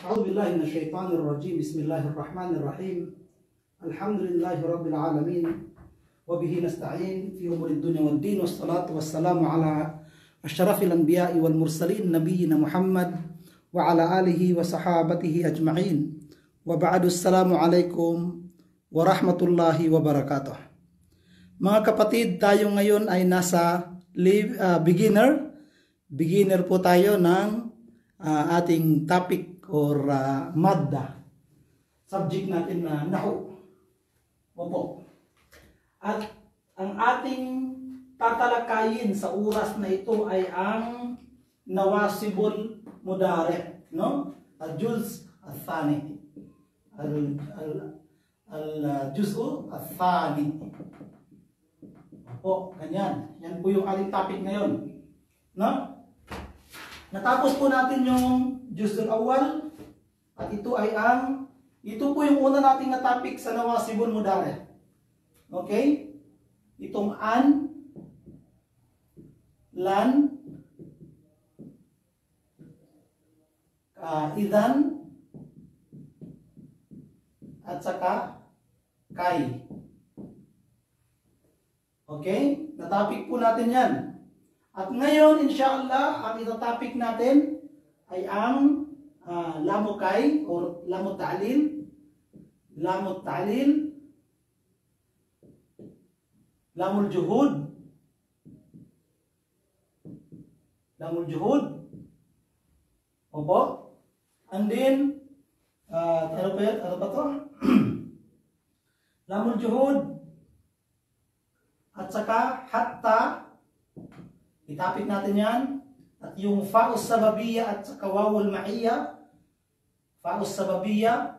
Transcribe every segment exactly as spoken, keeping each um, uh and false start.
أعوذ بالله من الشيطان الرجيم. بسم الله الرحمن الرحيم. الحمد لله رب العالمين وبه نستعين في أمور الدنيا والدين، والصلاة والسلام على أشرف الأنبياء والمرسلين نبينا محمد وعلى آله وصحابته أجمعين، وبعد. السلام عليكم warahmatullahi wabarakatuh. Mga kapatid, tayo ngayon ay nasa live, uh, beginner beginner po tayo ng uh, ating topic or uh, madda. Subject natin na nahu. Opo. At ang ating tatalakayin sa oras na ito ay ang nawasibul mudari, no? Al-juz al-thani. Al, al Al-Juz'u al-Thani. Opo, ganyan. Yan po yung ating topic ngayon. No? Natapos po natin yung Juz'ul Awwal. At ito ay ang, ito po yung una nating na topic sa nawasibul mudari. Okay? Itong an, lan, uh, idan, at saka kay. Okay? Na-topic po natin yan. At ngayon, inshallah, ang ita-topic natin ay ang uh, lamu kay or lamu ta'lil, lamu ta'lil, lamul juhud, lamul juhud. Opo. And then, uh, ano pa yan? Ano pa to? Lamul juhud at saka hatta, itapik natin yan. At yung fa'us sababiyya at saka wawul ma'iyya, fa'us sababiyya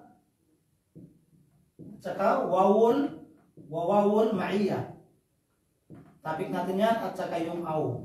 at saka wawul wawawul ma'iyya, topic natin yan. At saka yung aw.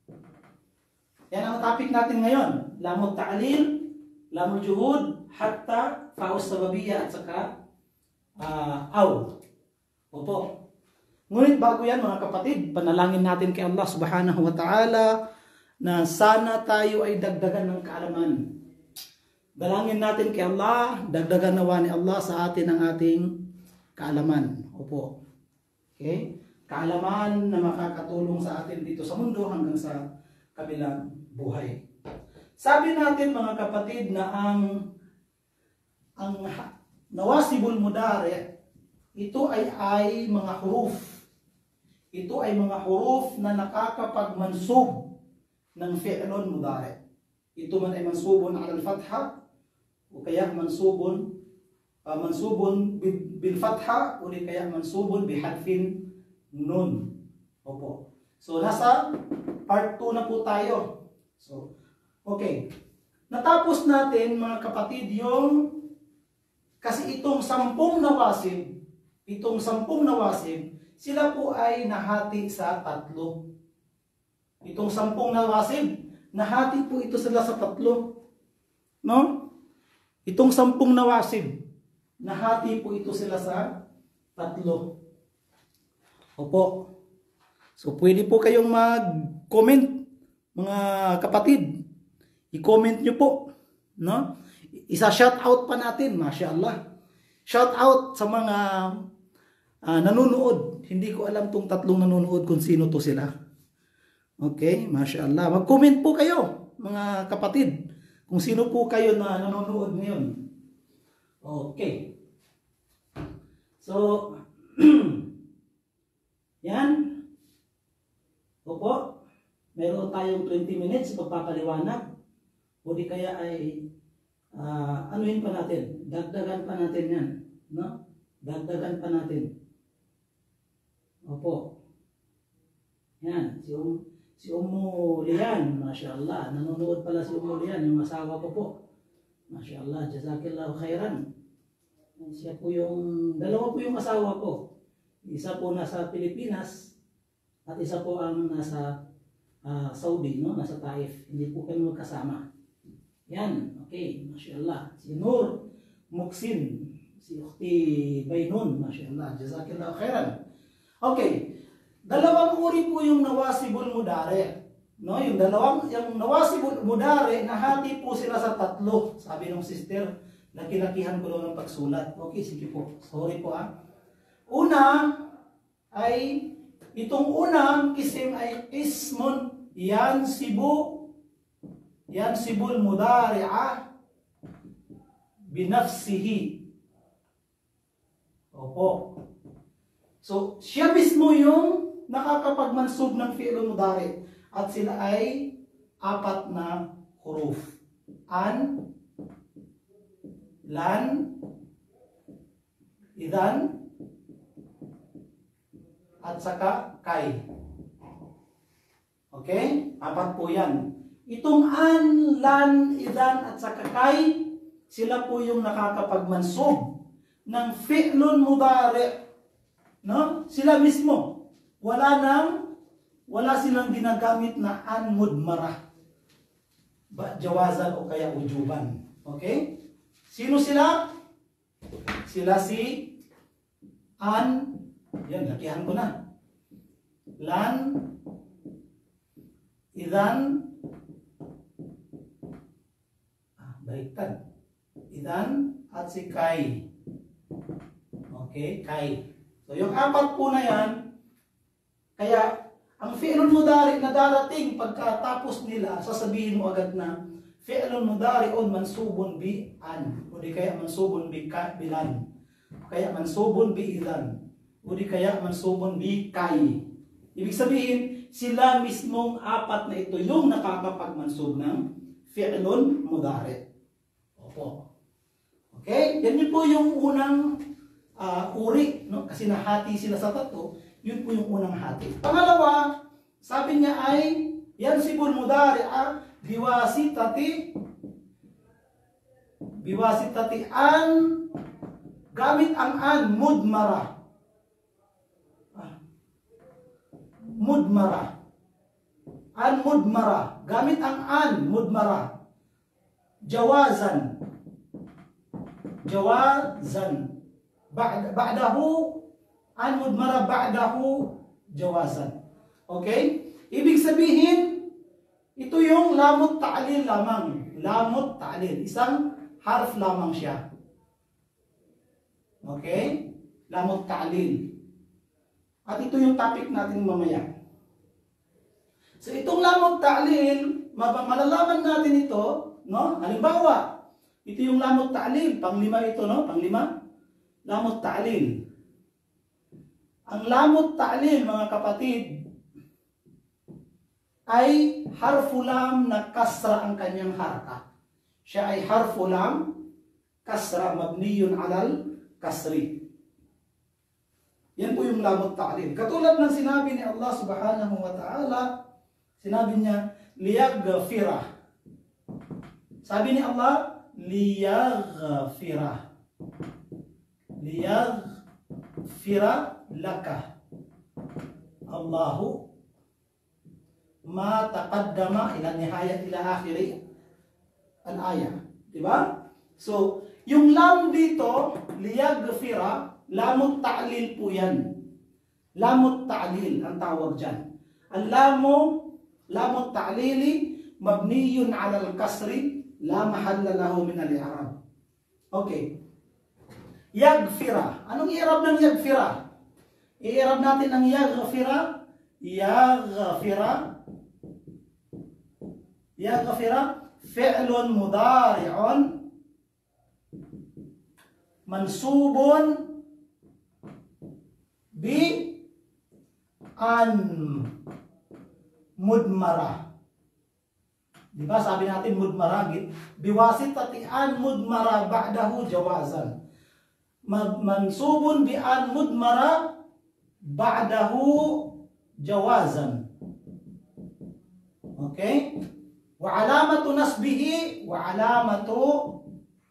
Yan ang topic natin ngayon. Lamul ta'lil, lamul juhud, hatta, fa'us sababiyya at saka Uh, aw. Opo. Ngunit bago yan mga kapatid, panalangin natin kay Allah subhanahu wa ta'ala na sana tayo ay dagdagan ng kaalaman. Dalangin natin kay Allah, dagdagan nawa ni Allah sa atin ang ating kaalaman. Opo. Okay? Kaalaman na makakatulong sa atin dito sa mundo hanggang sa kabilang buhay. Sabi natin mga kapatid na ang ang nawasibul mudari, ito ay ay mga huruf. Ito ay mga huruf na nakakapagmansub ng fi'lun mudari. Ito man ay mansubun ala al-fatha o kaya mansubun uh, mansubun bil, bil fatha o kaya mansubun bihadfin nun. Opo. So nasa part two na po tayo. So okay. Natapos natin mga kapatid yung kasi itong sampung nawasib, itong sampung nawasib, sila po ay nahati sa tatlo. Itong sampung nawasib, nahati po ito sila sa tatlo. No? Itong sampung nawasib, nahati po ito sila sa tatlo. Opo. So pwede po kayong mag-comment, mga kapatid. I-comment nyo po. No? Isa shout out pa natin, mashallah. Shout out sa mga uh, nanonood. Hindi ko alam tong tatlong nanonood kung sino to sila. Okay, mashallah. Mag-comment po kayo, mga kapatid, kung sino po kayo na nanonood ngayon. Okay. So, yan. Opo. Meron tayong twenty minutes pagpapaliwanag. O di kaya ay Uh, anuhin pa natin, dagdagan pa natin yan, no? Dagdagan pa natin. Opo. Yan, si Um si Ummu Lian, mashallah, nanonood pala si Ummu Lian, yung asawa ko po. Mashallah, jazakillahu khairan. Siya po yung, dalawa po yung asawa ko. Isa po nasa Pilipinas at isa po ang nasa uh, Saudi, no? Nasa Taif. Hindi po kami magkasama. Yan, okay, mashallah. Si Nur Muksin, si Ukhti Baynun, mashallah, jazakillahu khairan. Okay, dalawang uri po yung nawasibul mudari. No, yung dalawang, yung nawasib mudari, nahati po sila sa tatlo. Sabi ng sister, nakinakihan ko lang ng pagsulat. Okay, sige po. Sorry po ah. Una ay, itong unang isim ay ismun yansibu, yansibul mudari'a binafsihi. Opo. So, siya mismo yung nakakapagmansub ng fi'lul mudari. At sila ay apat na huruf. An, lan, idan, at saka kay. Okay? Apat po yan. Itong an, lan, idan, at saka kay, sila po yung nakakapagmansub ng fi'lul mudari. No? Sila mismo. Wala nang Wala silang ginagamit na an mudmara, jawazan o kaya ujuban. Okay? Sino sila? Sila si an, yan, lakihan ko na. Lan, idan, ah, baliktad. Idan at si kay. Okay, kay. So yung apat po na yan, kaya ang fi'lul mudari na darating pagkatapos nila, sasabihin mo agad na fi'lul mudari'un mansubun bi an, o di kaya mansubun bi bilan, kaya mansubun bi idan, o di kaya mansubun bi kay. Ibig sabihin, sila mismong apat na ito yung nakakapagmansub ng fi'lul mudari. Opo. Okay? Yan yun po yung unang uh, uri, no? Kasi nahati sila sa tatlo. Yun po yung unang hati. Pangalawa, sabi niya ay yansibul mudari'a biwasitati biwasitati an, gamit ang an mudmara. Ah. Mudmara. An mudmara. Gamit ang an mudmara. Jawazan. Jawazan. Ba'da, ba'dahu an mudmara ba'dahu jawazan. Okay? Ibig sabihin, ito yung lamut ta'lil lamang. Lamut ta'lil. Isang harf lamang siya. Okay? Lamut ta'lil. At ito yung topic natin mamaya. So itong lamut ta'lil, malalaman natin ito, no? Halimbawa, ito yung lamut ta'lil. Panglima ito, no? Panglima. Lamut ta'lil. Ang lamut ta'lil, mga kapatid, ay harfu lam na kasra ang kanyang haraka. Siya ay harfu lam, kasra, mabniyun alal, kasri. Yan po yung lamut ta'lil. Katulad ng sinabi ni Allah subhanahu wa ta'ala, sinabi niya, liyaghfira. Sabi ni Allah, liyaghfira. Liyaghfira laka Allahu ma taqaddama ila nihayat ila akhiri al-ayah. Diba? So, yung lam dito, liyaghfira, lamut ta'lil po yan. Lamut ta'lil ang tawag dyan. Ang lamu, lamut ta'lili, mabniyun ala al-kasri, la mahalla lahu min al-i'rab. Okay. Yaghfira. Anong i'rab ng yaghfira? I-i'rab natin ang yaghfira. Yaghfira. Yaghfira. Fi'lun mudari'un. Mansubun. Bi. An. Mudmara. Diba sabi natin mudmara. Biwasitati an mudmara ba'dahu jawazan. Mansubun bi an mudmara ba'dahu jawazan. Okay? Wa alamatu nasbihi wa alamatu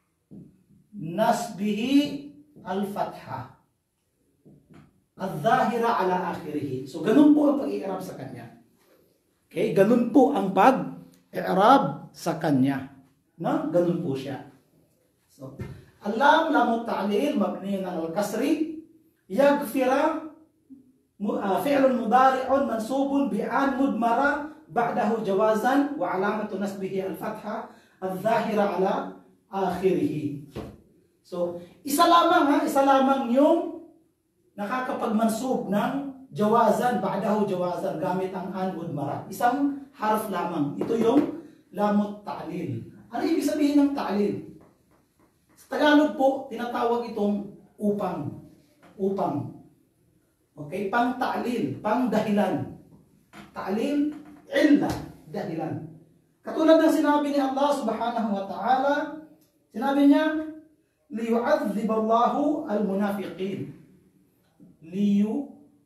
nasbihi al-fatha al-zahira ala akhirih. So ganun po ang pag-i'rab sa kanya. Okay? Ganun po ang pag-i'rab sa kanya. No? Ganun po siya. So Alam lamut ta'lil mabniyan al kasri. Yaghfira uh, fi'lun mudari'un mansubun bi an mudmara بعده جوازا وعلامة نصبه الفتحة الظاهرة على آخره. So, isa lamang ha, isa lamang yung nakakapagmansub ng jawazan, ba'dahu jawazan gamit ang an mudmara. Isang harf lamang. Ito yung lamut ta'lil. Ano ibig sabihin ng ta'lil? Sa Tagalog po, tinatawag itong upang. Upang. Okay, pang ta'lil, pang dahilan. Ta'lil, illa, dahilan. Katulad ng sinabi ni Allah subhanahu wa ta'ala, sinabi niya, liyu'adhib Allahu al-munafiqin. Liyu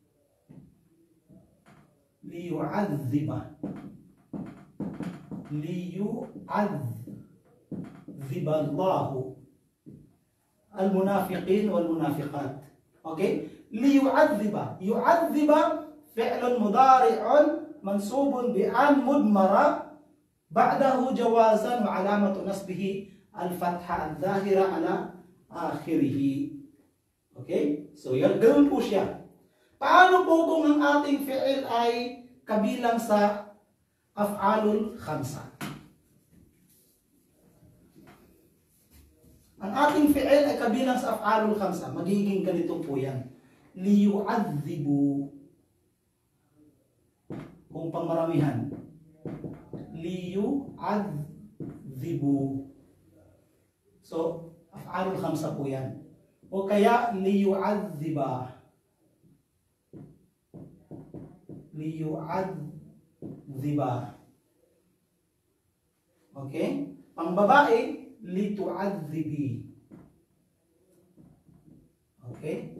liyu'adhiba. Liyu'adhiba Allahu al-munafiqin wal-munafiqat. Okay? Liyu'adhiba. Yu'adhiba fi'lun mudari'un mansubun bi'an mudmara ba'dahu jawazan wa alamatu nasbihi al-fatha al-dhahira ala akhirih. Okay? So, yan, ganoon po siya. Paano po kung ang ating fi'il ay kabilang sa af'alul khamsa? Ang ating fi'il ay kabilang sa af'alul khamsa. Magiging ganito po yan. Liyu'adhibu. Kung pangmaramihan. Liyu'adhibu. So, af'alul khamsa po yan. O kaya liyu'adhiba. Liyu'adhiba. Okay? Pang babae, litu'adhibi. Okay?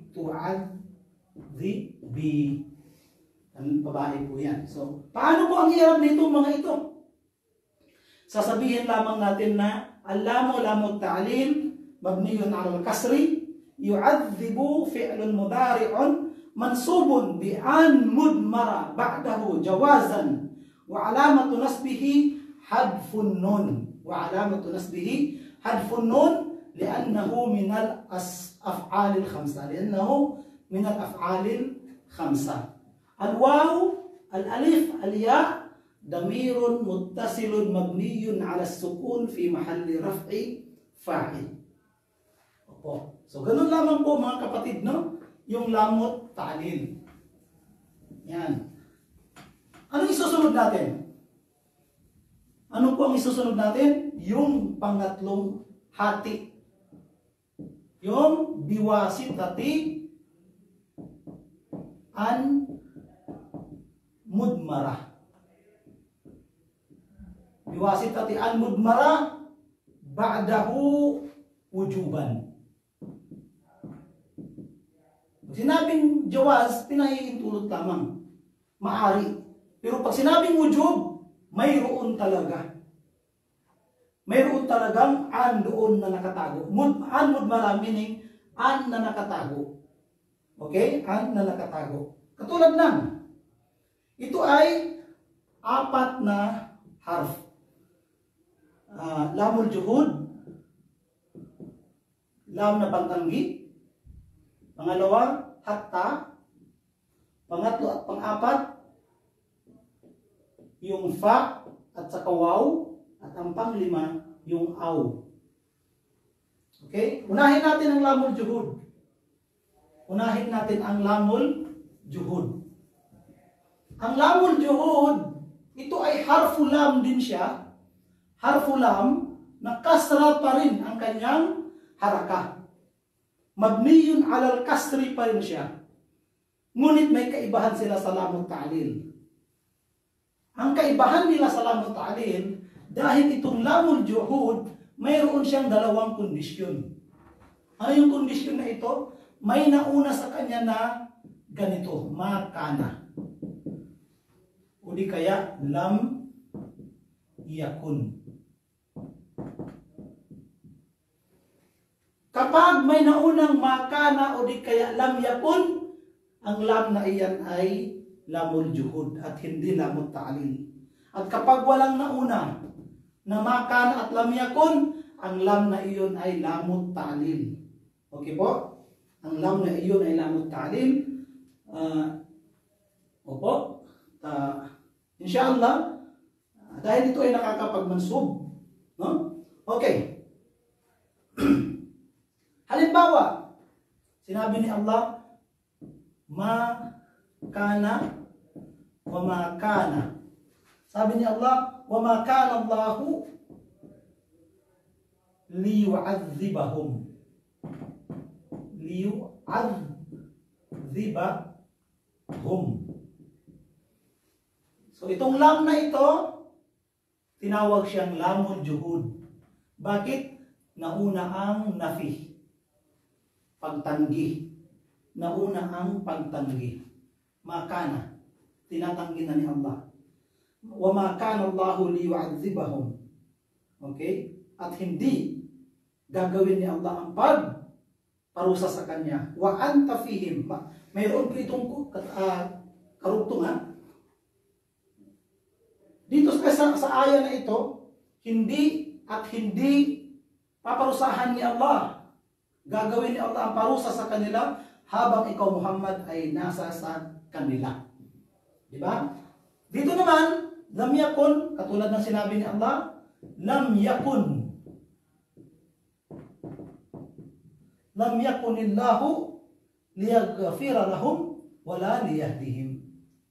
Litu'adhibi. Ang babae po yan. So, paano po ang hirap nito mga ito? Sasabihin lamang natin na allamu lamu ta'lil mabniyun 'ala al-kasri yu'adhibu fi'lun mudari'un mansubun bi an mudmara ba'dahu jawazan wa 'alamatu nasbihi hadfun nun wa 'alamatu nasbihi hadfun nun li'annahu min al-af'al al-khamsa li'annahu min al-af'al al-khamsa. Al-waw, al-alif, al-ya damirun muttasilun mabniyun 'ala as-sukun fi mahalli raf'i fa'il. Opo. So, ganun lamang po mga kapatid, no? Yung lamut ta'lil. Yan. Ano isusunod natin? Ano po ang isusunod natin? Yung pangatlong hati. Yung biwasitati an mudmara. Biwasitati an mudmara ba'dahu wujuban. Sinabing jawaz, pinahihintulot lamang. Maari. Pero pag sinabing wujub, mayroon talaga. Mayroon talagang an doon na nakatago. Mud, an mudmara meaning an na nakatago. Okay? An na nakatago. Katulad ng, ito ay apat na harf. Uh, lamul juhud, lam na pantanggi, pangalawa, hatta, pangatlo at pangapat, yung fa at saka waw, at ang panglima, yung aw. Okay? Unahin natin ang lamul juhud. Unahin natin ang lamul juhud. Ang lamul juhud, ito ay harfu lam din siya. Harfu lam, na kasra pa rin ang kanyang haraka. Mabniyun alal kasri pa rin siya. Ngunit may kaibahan sila sa lamut ta'lil. Ang kaibahan nila sa lamut ta'lil, dahil itong lamul juhud, mayroon siyang dalawang kondisyon. Ano yung kondisyon na ito? May nauna sa kanya na ganito, makana. O di kaya, lam yakun. Kapag may naunang makana o di kaya lam yakun, ang lam na iyan ay lamul juhud at hindi lamut ta'lil. At kapag walang nauna na makana at lam yakun, ang lam na iyon ay lamut ta'lil. Okay po? Ang lam na iyon ay lamut ta'lil. Uh, opo. Ta Inshallah, dahil ito ay nakakapagmansub. No? Okay. Halimbawa, sinabi ni Allah, ma kana wa ma kana. Sabi ni Allah, wa ma kana Allahu liyu'adzibahum. Liyu'adzibahum. So itong lam na ito, tinawag siyang lamul juhud. Bakit? Nauna ang nafi, pagtanggi. Nauna ang pagtanggi. Makana, tinatanggi na ni Allah. Wa ma kana Allahu liyu'adzibahum. Okay? At hindi gagawin ni Allah ang pagparusa sa kanya. Wa anta fihim. Mayroon po itong uh, karugtong ha. Dito sa, sa aya na ito, hindi at hindi paparusahan ni Allah. Gagawin ni Allah ang parusa sa kanila habang ikaw Muhammad ay nasa sa kanila. Diba? Dito naman, lam yakun, katulad ng sinabi ni Allah, lam yakun. Lam yakunillahu liyaghfira lahum wala liyahdihim.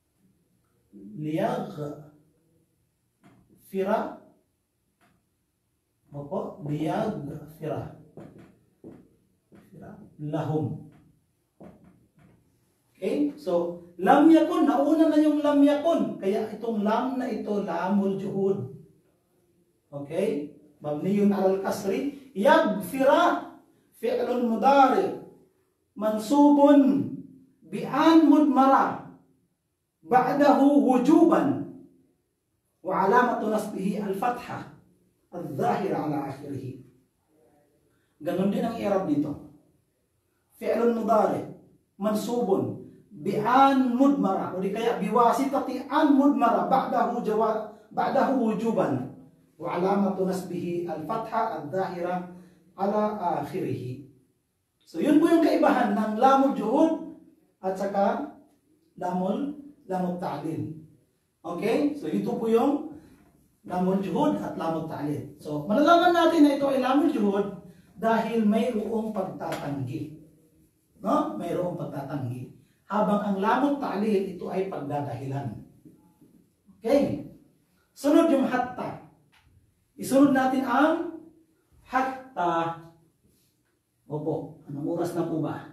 Liyaghfira Opo, liyaghfira lahum. Okay? So, lam yakun, nauna na yung lam yakun. Kaya itong lam na ito, lamul juhud. Okay? Mabniyun alal kasri. Yaghfira, fi'lun mudari. Mansubun, bi'an mudmara. Ba'dahu wujuban. Wa alamatu nasbihi al-fatha. Al-zahira ala akhirih. Ganon din ang i'rab dito. Fi'lun mudari. Mansubun. Bi'an mudmara o di kaya biwasitati an mudmara ba'dahu jawa ba'dahu wujuban wa alamatu nasbihi al-fatha al-dhahira ala akhirih. So yun po yung kaibahan ng lamul juhud at saka lamul lamul ta'lil. Okay? So ito po yung lamul juhud at lamul ta'lil. So malalaman natin na ito ay lamul juhud dahil mayroong pagtatanggi. No? Mayroong pagtatanggi. Habang ang lamut ta'lil, ito ay pagdadahilan. Okay. Sunod yung hatta. Isunod natin ang hatta. Opo, anong oras na po ba?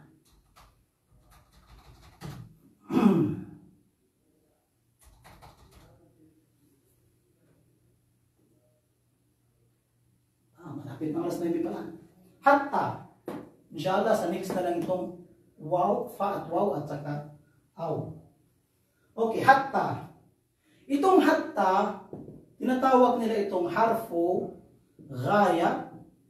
ah, malapit na oras na ibig pala. Hatta. Inshallah, sa next na lang itong waw, fa at waw at saka aw. Okay, hatta. Itong hatta, tinatawag nila itong harfu ghaya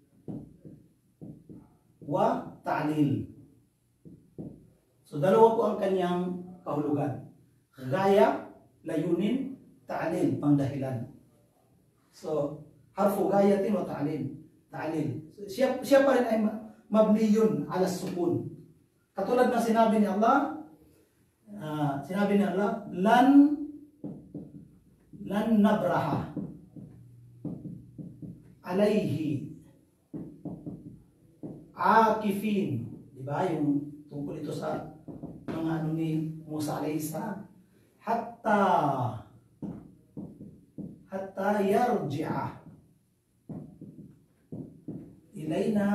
wa ta'lil. So dalawa po ang kanyang kahulugan. Ghaya, layunin, ta'lil, pangdahilan. So harfu ghayatin wa ta'lil. Ta'lil. So, siya, siya pa rin ay mabniyun ala sukun. Katulad ng sinabi ni Allah, uh, sinabi ni Allah, lan lan nabraha alayhi akifin. Diba? Yung tungkol ito sa mga ano ni Musa alayhi salam. Hatta hatta yarji'a ilayna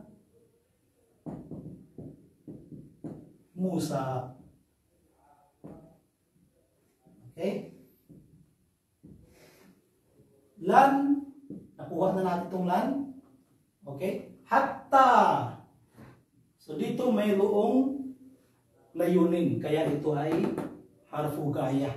Musa. Okay? Lan, nakuha na natin itong lan. Okay? Hatta. So dito mayroong layunin, kaya ito ay harfu gaya.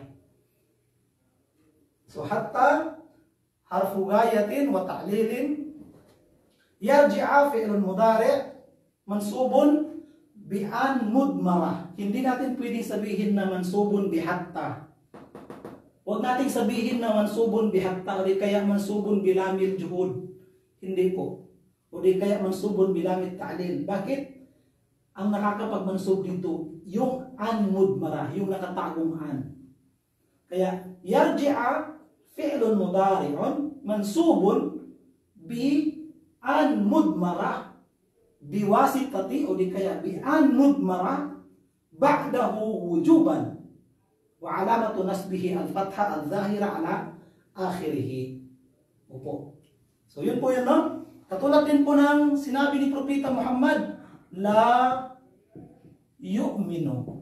So hatta, harfu gayatin wa ta'lilin. Yarji'a fi'lun mudari' mansubun bi'an mudmara. Hindi natin pwedeng sabihin na mansubun bihatta. Huwag nating sabihin na mansubun bihatta o di kaya mansubun bilamil juhud. Hindi po. O di kaya mansubun bilamil ta'lil. Bakit? Ang nakakapagmansub dito, yung an mudmara, yung nakatagong an. Kaya yarji'a fi'lun mudari'un mansubun bi an mudmara biwasitati o di kaya bi an mudmara ba'dahu wujuban wa alamatu nasbihi al-fatha al-zahira ala akhirih. Opo. So yun po yun, no? Katulad din po ng sinabi ni Propeta Muhammad, la yu'minu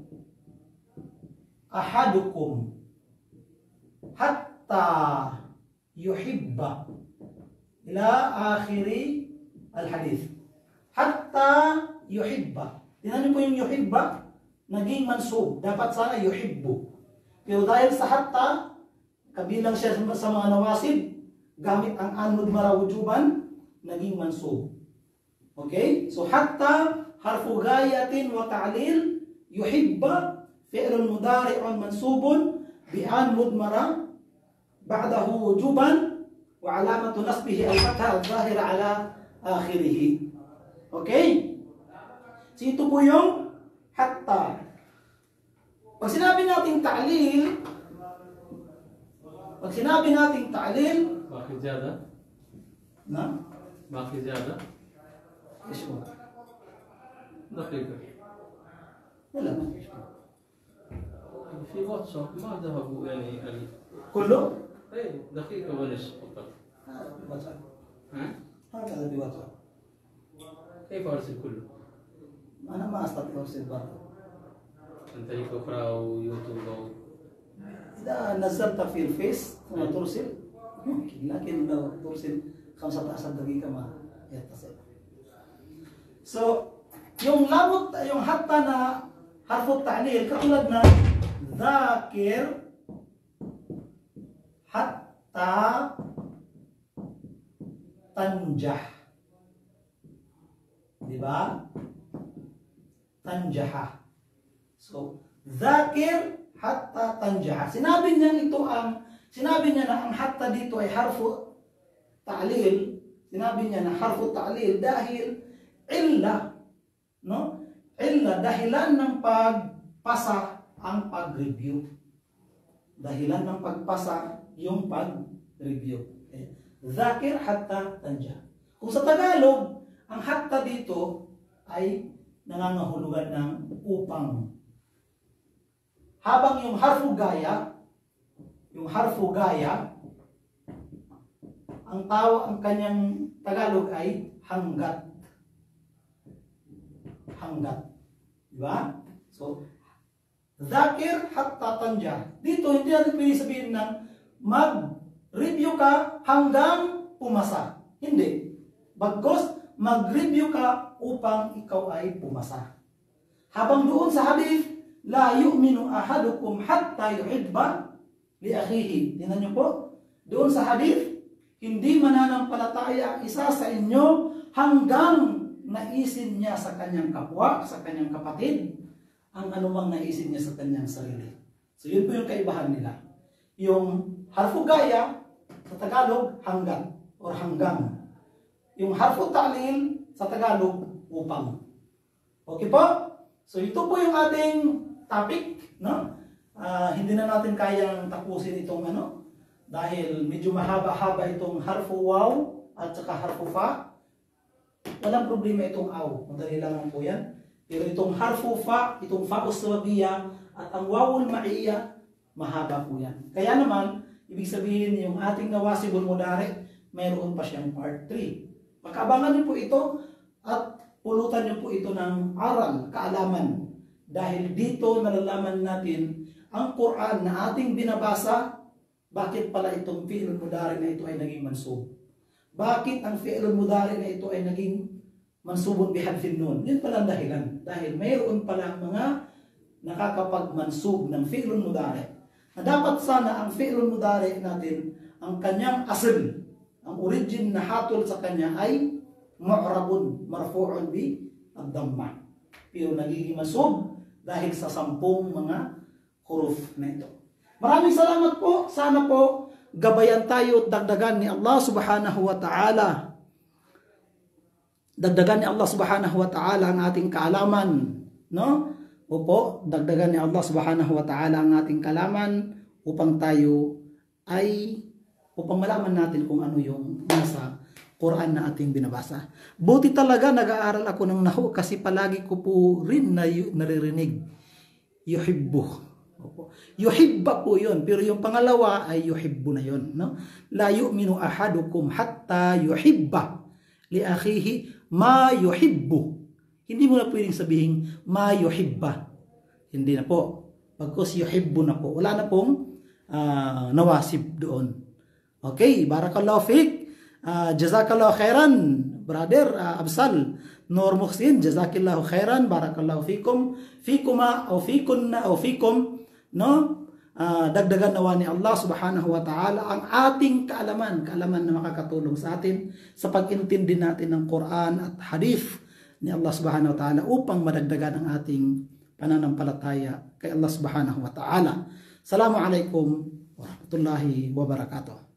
ahadukum hatta yuhibba ila akhiri al-hadith. Hatta yuhibba. Tingnan niyo po yung yuhibba, naging mansub. Dapat sana yuhibbu. Pero dahil sa hatta, kabilang siya sa mga nawasib, gamit ang anmud marawujuban, naging mansub. Okay? So hatta harfu gayatin wa ta'lil, yuhibba fi'lun mudari'un mansubun bi an mudmara ba'dahu wujuban wa alamatu nasbihi al-fatha al-zahira ala akhirih. Okay? So ito po yung hatta. Pag sinabi nating ta'lil, pag sinabi nating ta'lil, باقي زيادة؟ na? باقي زيادة؟ ايش هو؟ دقيقة. ولا ما فيش. في واتساب ما ذهبوا يعني ال... كله؟ اي دقيقة ونصف فقط. هذا بواتساب. ها؟ هكذا بواتساب. كيف ارسل كله؟ انا ما استطيع ارسل برضه. عن طريق اخرى او يوتيوب او اذا نزلت في الفيس ثم ترسل ممكن، لكن لو ترسل خمسة عشر دقيقة ما يتصل. So, yung lamot, yung hatta na harfu ta'lil, katulad na dhakir hatta tanjah. Di ba? Tanjaha. So, dhakir hatta tanjaha. Sinabi niya ito ang, sinabi niya na ang hatta dito ay harfu ta'lil. Sinabi niya na harfu ta'lil dahil illa, no? Illa, dahilan ng pagpasa ang pag-review. Dahilan ng pagpasa yung pag-review. Okay. Dhakir hatta tanjah. Kung sa Tagalog, ang hatta dito ay nangangahulugan ng upang. Habang yung harfu gaya, yung harfu gaya, ang tawa, ang kanyang Tagalog ay hanggat. Hanggat. Diba? So, dhakir hatta tanjah. Dito, hindi natin pwede sabihin ng mag-review ka hanggang pumasa. Hindi. Bagkos, mag-review ka upang ikaw ay pumasa. Habang doon sa hadith, la yu'minu ahadukum hatta yuhibba li akhihi. Tingnan niyo po, doon sa hadith, hindi mananampalataya ang isa sa inyo hanggang naisin niya sa kanyang kapwa, sa kanyang kapatid, ang anumang naisin niya sa kanyang sarili. So yun po yung kaibahan nila. Yung harfu gaya, sa Tagalog, hanggang or hanggang. Yung harfu ta'lil, sa Tagalog, upang. Okay po? So ito po yung ating topic, no? Uh, hindi na natin kayang tapusin itong ano, dahil medyo mahaba-haba itong harfu waw at saka harfu fa. Walang problema itong aw, madali lang po yan. Pero itong harfu fa, itong fa'us sababiyya at ang wawul ma'iyya, mahaba po yan. Kaya naman, ibig sabihin yung ating nawasibul mudari, mayroon pa siyang part three. Pagkaabangan niyo po ito at pulutan niyo po ito ng aral, kaalaman. Dahil dito nalalaman natin ang Quran na ating binabasa, bakit pala itong fi'lul mudari na ito ay naging mansub. Bakit ang fi'lul mudari na ito ay naging mansubun bihadfin nun? Yun pala ang dahilan. Dahil mayroon pala mga nakakapagmansub ng fi'lul mudari. Na dapat sana ang fi'lul mudari natin, ang kanyang asl, ang origin na hatol sa kanya ay mu'rabun, marfu'un bi ad-damma. Pero nagiging mansub dahil sa sampung mga huruf na ito. Maraming salamat po. Sana po gabayan tayo at dagdagan ni Allah subhanahu wa ta'ala. Dagdagan ni Allah subhanahu wa ta'ala ang ating kaalaman. No? Opo, dagdagan ni Allah subhanahu wa ta'ala ang ating kaalaman upang tayo ay upang malaman natin kung ano yung nasa Quran na ating binabasa. Buti talaga nag-aaral ako ng Nahu kasi palagi ko po rin na naririnig yuhibbu. Opo. Yuhibba po yun, pero yung pangalawa ay yuhibbu na yun. No? La yu'minu ahadukum hatta yuhibba li akhihi ma yuhibbu. Hindi mo na pwedeng sabihin ma yuhibba. Hindi na po. Pagkos yuhibbu na po. Wala na pong uh, nawasib doon. Okay, barakallahu fiqh. Uh, jazakallahu khairan, brother uh, Absal Nur Muhsin, jazakillahu khairan, barakallahu fikum, fikuma o fikunna o fikum, no? Uh, dagdagan nawa ni Allah subhanahu wa ta'ala ang ating kaalaman, kaalaman na makakatulong sa atin sa pag-intindi natin ng Quran at hadith ni Allah subhanahu wa ta'ala upang madagdagan ang ating pananampalataya kay Allah subhanahu wa ta'ala. Assalamu alaikum warahmatullahi wabarakatuh.